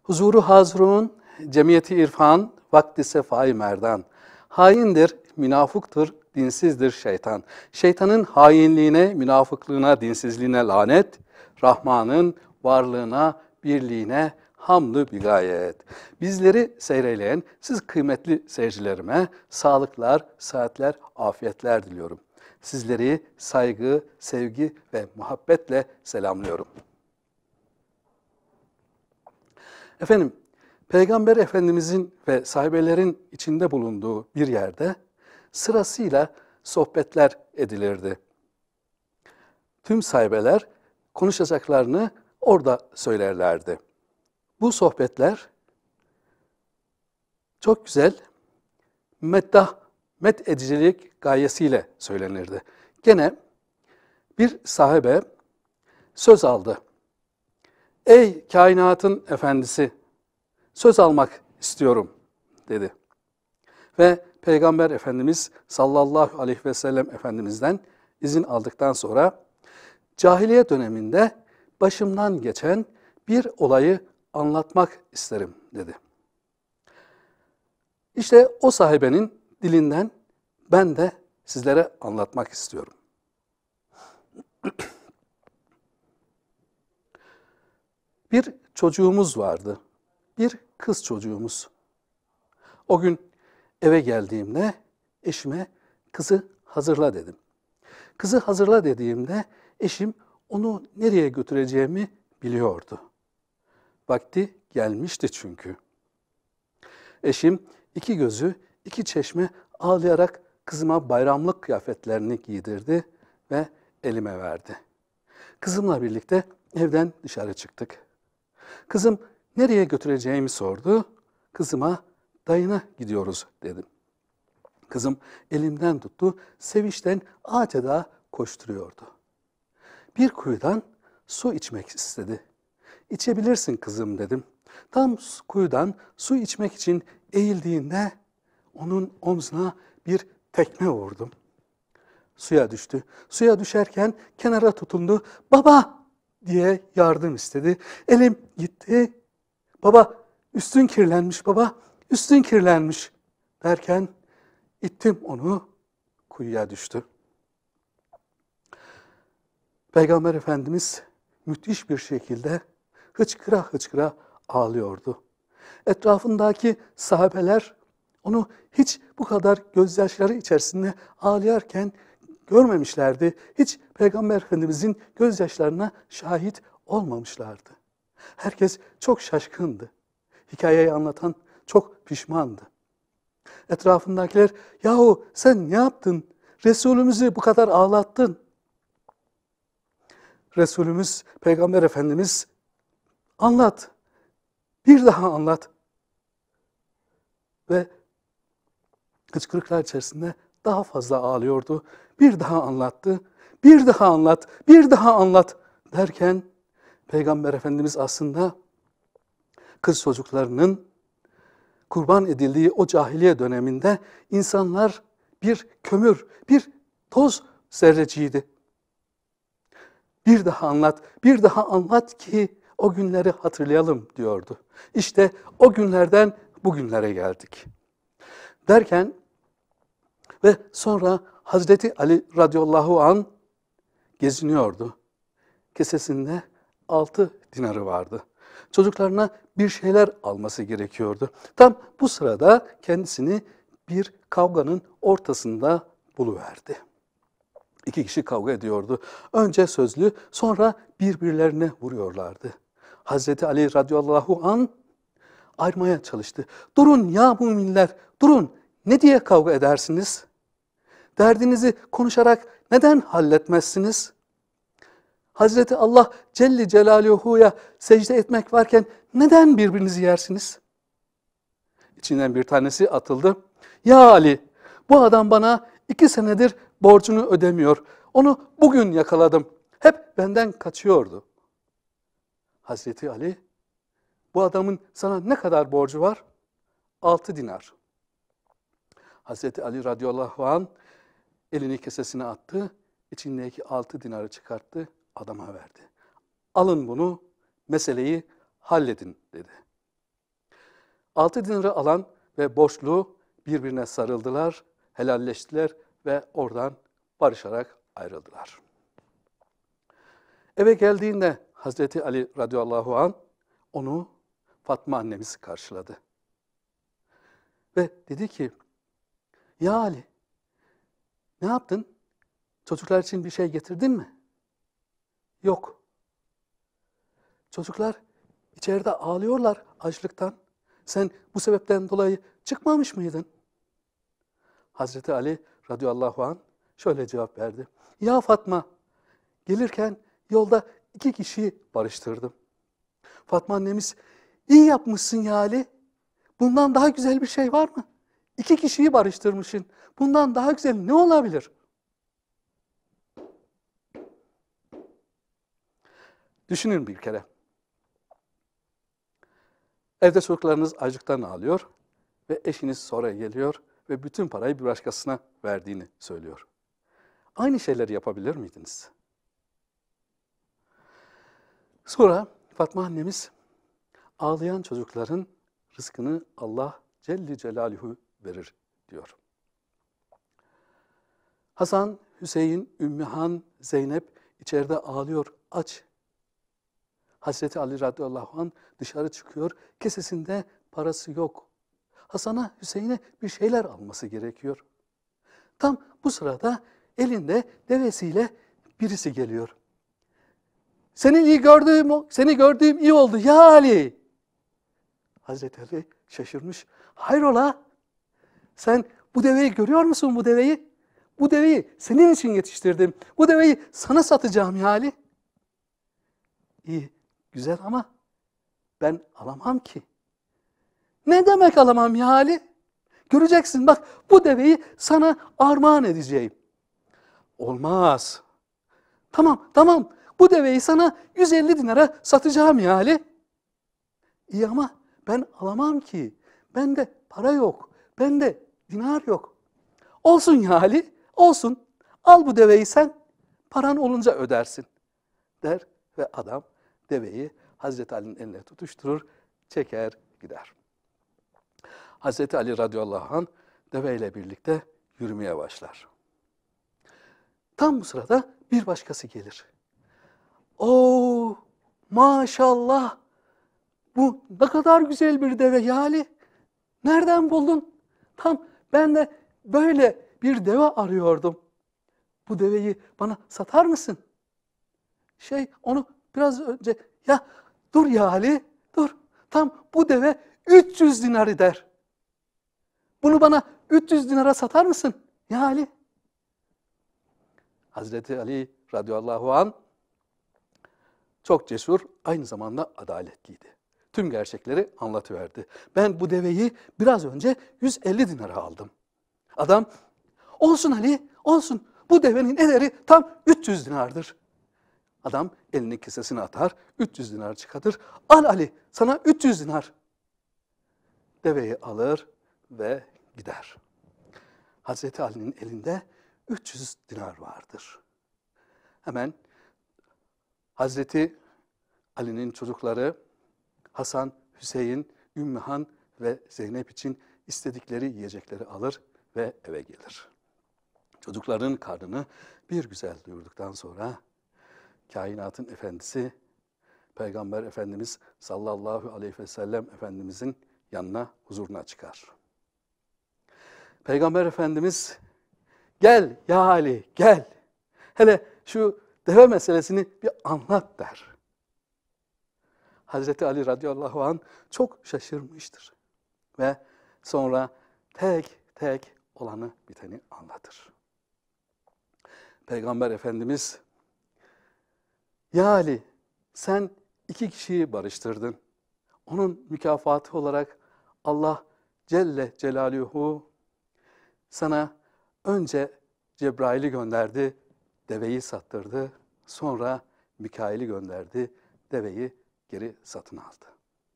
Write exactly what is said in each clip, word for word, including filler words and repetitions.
Huzuru hazrun, cemiyeti irfan, vakti sefai merdan. Haindir, münafıktır, dinsizdir şeytan. Şeytanın hainliğine, münafıklığına, dinsizliğine lanet, Rahman'ın varlığına, birliğine hamdü bigayet. Bizleri seyreleyen siz kıymetli seyircilerime sağlıklar, sıhhatler, afiyetler diliyorum. Sizleri saygı, sevgi ve muhabbetle selamlıyorum. Efendim, Peygamber Efendimizin ve sahibelerin içinde bulunduğu bir yerde sırasıyla sohbetler edilirdi. Tüm sahibeler konuşacaklarını orada söylerlerdi. Bu sohbetler çok güzel, meddah, met edicilik gayesiyle söylenirdi. Gene bir sahibe söz aldı. Ey kainatın efendisi, söz almak istiyorum dedi. Ve Peygamber Efendimiz sallallahu aleyhi ve sellem Efendimiz'den izin aldıktan sonra cahiliye döneminde başımdan geçen bir olayı anlatmak isterim dedi. İşte o sahibenin dilinden ben de sizlere anlatmak istiyorum. Bir çocuğumuz vardı. Bir kız çocuğumuz. O gün eve geldiğimde eşime kızı hazırla dedim. Kızı hazırla dediğimde eşim onu nereye götüreceğimi biliyordu. Vakti gelmişti çünkü. Eşim iki gözü, iki çeşme ağlayarak kızıma bayramlık kıyafetlerini giydirdi ve elime verdi. Kızımla birlikte evden dışarı çıktık. Kızım nereye götüreceğimi sordu. Kızıma dayına gidiyoruz dedim. Kızım elimden tuttu, sevinçten adeta koşturuyordu. Bir kuyudan su içmek istedi. İçebilirsin kızım dedim. Tam kuyudan su içmek için eğildiğinde onun omzuna bir tekme vurdum. Suya düştü. Suya düşerken kenara tutundu. Baba diye yardım istedi. Elim gitti. Baba üstün kirlenmiş baba, üstün kirlenmiş derken ittim onu, kuyuya düştü. Peygamber Efendimiz müthiş bir şekilde hıçkıra hıçkıra ağlıyordu. Etrafındaki sahabeler onu hiç bu kadar gözyaşları içerisinde ağlayarken görmemişlerdi. Hiç Peygamber Efendimizin gözyaşlarına şahit olmamışlardı. Herkes çok şaşkındı. Hikayeyi anlatan çok pişmandı. Etrafındakiler, yahu sen ne yaptın? Resulümüzü bu kadar ağlattın. Resulümüz, Peygamber Efendimiz, anlat, bir daha anlat. Ve hıçkırıklar içerisinde daha fazla ağlıyordu. Bir daha anlattı, bir daha anlat, bir daha anlat derken Peygamber Efendimiz aslında kız çocuklarının kurban edildiği o cahiliye döneminde insanlar bir kömür, bir toz zerreciydi. Bir daha anlat, bir daha anlat ki o günleri hatırlayalım diyordu. İşte o günlerden bugünlere geldik. Derken ve sonra Hazreti Ali radıyallahu anh geziniyordu. Kesesinde altı dinarı vardı. Çocuklarına bir şeyler alması gerekiyordu. Tam bu sırada kendisini bir kavganın ortasında buluverdi. İki kişi kavga ediyordu. Önce sözlü, sonra birbirlerine vuruyorlardı. Hazreti Ali radıyallahu anh ayırmaya çalıştı. Durun ya müminler, durun. Ne diye kavga edersiniz? Derdinizi konuşarak neden halletmezsiniz? Hazreti Allah Celle Celaluhu'ya secde etmek varken neden birbirinizi yersiniz? İçinden bir tanesi atıldı. Ya Ali, bu adam bana iki senedir borcunu ödemiyor. Onu bugün yakaladım. Hep benden kaçıyordu. Hazreti Ali, bu adamın sana ne kadar borcu var? Altı dinar. Hazreti Ali radıyallahu anh elini kesesine attı. İçindeki altı dinarı çıkarttı, adama verdi. Alın bunu, meseleyi halledin dedi. Altı dinarı alan ve borçlu birbirine sarıldılar, helalleştiler ve oradan barışarak ayrıldılar. Eve geldiğinde Hazreti Ali radıyallahu anh onu Fatma annemiz karşıladı. Ve dedi ki, ya Ali, ne yaptın? Çocuklar için bir şey getirdin mi? Yok. Çocuklar içeride ağlıyorlar açlıktan. Sen bu sebepten dolayı çıkmamış mıydın? Hazreti Ali radıyallahu anh şöyle cevap verdi. Ya Fatma, gelirken yolda iki kişiyi barıştırdım. Fatma annemiz, iyi yapmışsın ya Ali. Bundan daha güzel bir şey var mı? İki kişiyi barıştırmışsın. Bundan daha güzel ne olabilir? Düşünün bir kere. Evde çocuklarınız acıktan ağlıyor ve eşiniz sonra geliyor ve bütün parayı bir başkasına verdiğini söylüyor. Aynı şeyleri yapabilir miydiniz? Sonra Fatma annemiz ağlayan çocukların rızkını Allah Celle Celaluhu verir diyor. Hasan, Hüseyin, Ümmühan, Zeynep içeride ağlıyor, aç. Hazreti Ali radıyallahu anh dışarı çıkıyor, kesesinde parası yok. Hasan'a, Hüseyin'e bir şeyler alması gerekiyor. Tam bu sırada elinde devesiyle birisi geliyor. Seni iyi gördüğüm, seni gördüğüm iyi oldu ya Ali. Hazreti Ali şaşırmış. Hayrola? Sen bu deveyi görüyor musun bu deveyi? Bu deveyi senin için yetiştirdim. Bu deveyi sana satacağım ya Ali. İyi, güzel ama ben alamam ki. Ne demek alamam ya Ali? Göreceksin bak bu deveyi sana armağan edeceğim. Olmaz. Tamam, tamam. Bu deveyi sana yüz elli dinara satacağım ya Ali. İyi ama ben alamam ki. Bende para yok. Bende dinar yok. Olsun ya Ali, olsun. Al bu deveyi sen. Paran olunca ödersin. Der ve adam deveyi Hazreti Ali'nin eline tutuşturur, çeker gider. Hazreti Ali radıyallahu anh deveyle birlikte yürümeye başlar. Tam bu sırada bir başkası gelir. Oo, maşallah. Bu ne kadar güzel bir deve ya Ali. Nereden buldun? Tam ben de böyle bir deve arıyordum. Bu deveyi bana satar mısın? Şey onu biraz önce ya dur ya Ali dur. Tam bu deve üç yüz dinar eder. Bunu bana üç yüz dinara satar mısın ya Ali? Hazreti Ali radıyallahu anh çok cesur, aynı zamanda adaletliydi. Tüm gerçekleri anlatıverdi. Ben bu deveyi biraz önce yüz elli dinara aldım. Adam, olsun Ali, olsun. Bu devenin ederi tam üç yüz dinardır. Adam elini kesesine atar, üç yüz dinar çıkartır. Al Ali, sana üç yüz dinar. Deveyi alır ve gider. Hazreti Ali'nin elinde üç yüz dinar vardır. Hemen Hazreti Ali'nin çocukları Hasan, Hüseyin, Ümmühan ve Zeynep için istedikleri yiyecekleri alır ve eve gelir. Çocukların karnını bir güzel doyurduktan sonra kainatın efendisi Peygamber Efendimiz sallallahu aleyhi ve sellem Efendimizin yanına, huzuruna çıkar. Peygamber Efendimiz, gel ya Ali, gel. Hele şu deve meselesini bir anlat der. Hazreti Ali radıyallahu anh çok şaşırmıştır. Ve sonra tek tek olanı biteni anlatır. Peygamber Efendimiz, ya Ali sen iki kişiyi barıştırdın. Onun mükafatı olarak Allah Celle Celaluhu sana önce Cebrail'i gönderdi, deveyi sattırdı. Sonra Mikail'i gönderdi, deveyi geri satın aldı.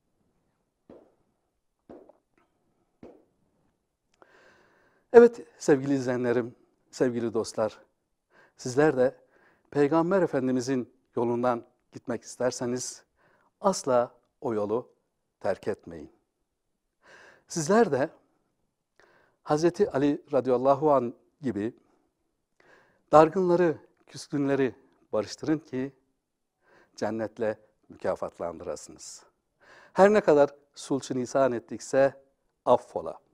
Evet sevgili izleyenlerim, sevgili dostlar, sizler de Peygamber Efendimizin yolundan gitmek isterseniz asla o yolu terk etmeyin. Sizler de Hazreti Ali radıyallahu anh gibi dargınları, küskünleri barıştırın ki cennetle mükafatlandırasınız. Her ne kadar sulçu lisan ettikse affola.